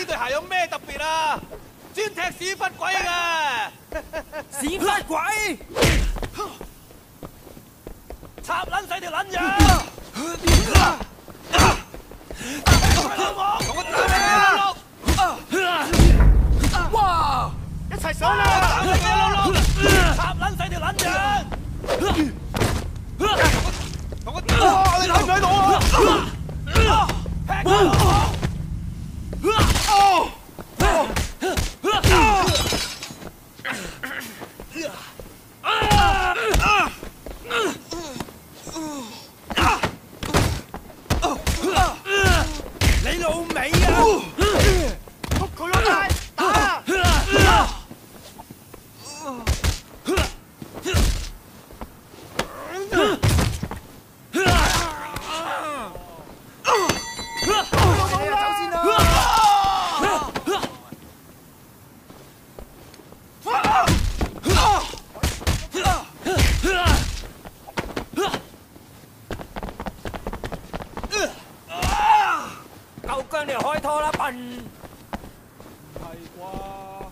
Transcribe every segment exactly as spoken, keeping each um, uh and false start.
呢對鞋有咩特別啊？專踢屎忽鬼嘅。 屎忽鬼！ 插撚死條撚樣！老母，同我打你啊！哇！一齊上啦！打你嘅老佬！插撚死條撚樣！同我打！你睇唔睇到啊？劈佢老母！你老味啊！捉佢咯，打啊！ 夠姜你就開拖啦，笨！ 唔係啩？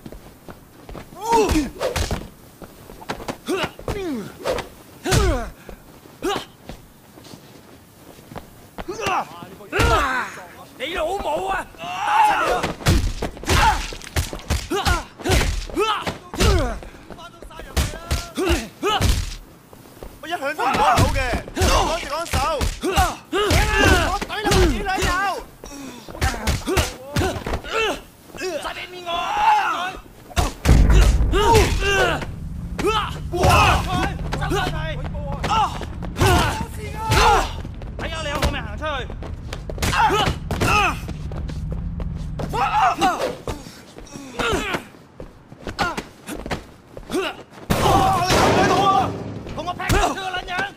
你老母啊！打柒你咯！ 我一向都唔開口嘅，講住講手。我懟你個豬女友！再俾面我！哇！收晒佢！睇下你有冇命行出去！同我劈佢個撚樣！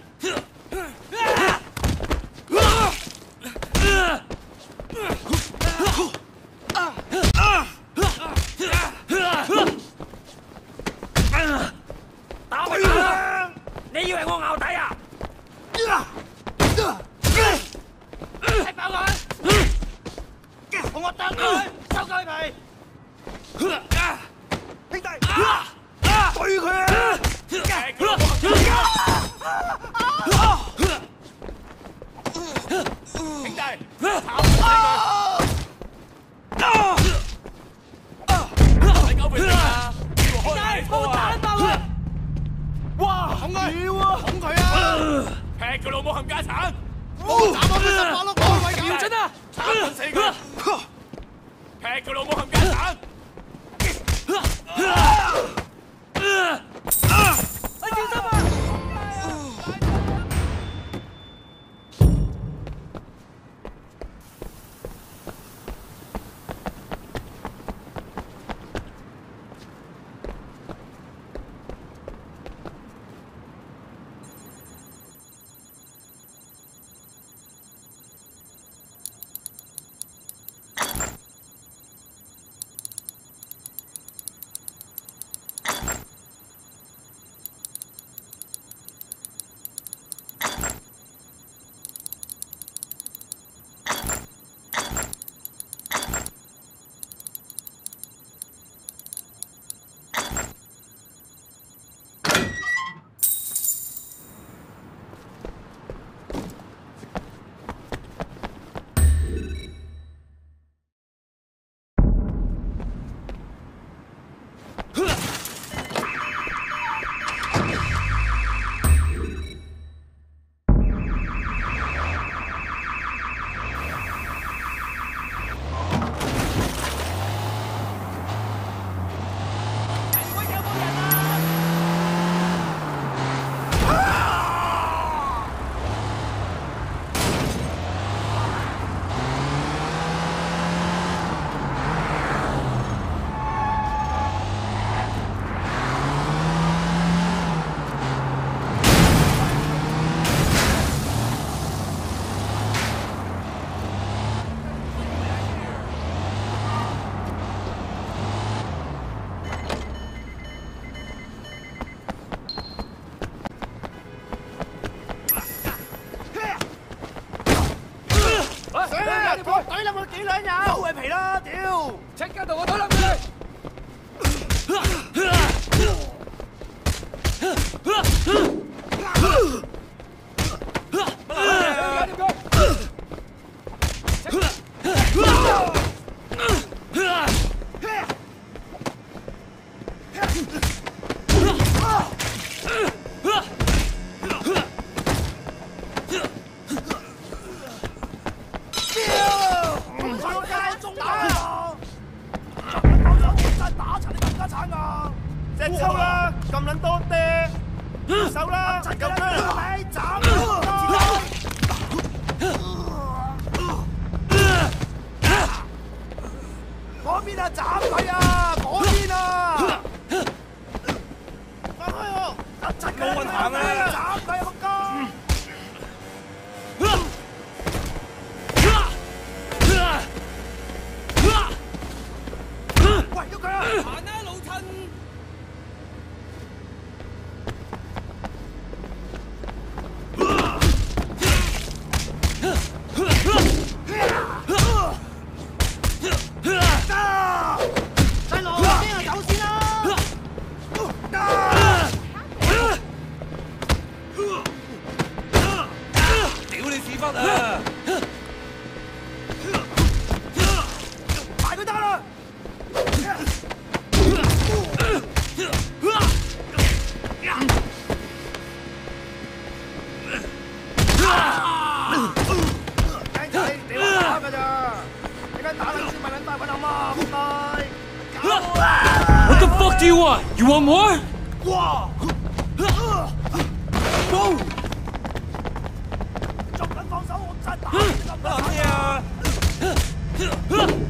打佢啦！你以為我咬底啊？踢爆佢！同我掟佢，收佢皮！兄弟，對佢啊！兄弟，炒死佢！你狗屁啊！兄弟，幫我打爆佢！哇，捅佢！捅佢啊！劈佢老母冚家鏟！斬我佢十八碌我位瞄準啊！斬死佢！劈佢老母冚家鏟！你小心啊！ 佢皮啦！屌！ 即刻同我推冧佢！ 隻抽啦，咁撚多爹，手啦，夠姜，你斬！嗰邊啊，斬佢啊！嗰邊啊！放開我！冇運行啊！斬佢啊，仆街！ 喂，喐佢啊！行啊，老襯！細路，邊個走先啦？屌你屎忽啊！埋佢得啦！ What the fuck do you want? You want more? 哇！冇！仲肯放手，我真係打你咁啊！